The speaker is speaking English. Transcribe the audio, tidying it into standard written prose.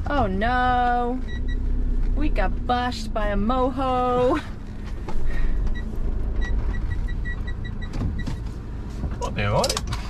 Oh no, we got bashed by a moho. What do you want it?